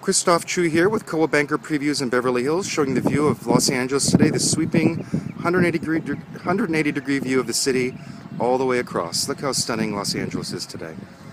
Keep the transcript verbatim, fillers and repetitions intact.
Christoph Chu here with Coa Banker Previews in Beverly Hills, showing the view of Los Angeles today, the sweeping one hundred eighty degree, one hundred eighty degree view of the city all the way across. Look how stunning Los Angeles is today.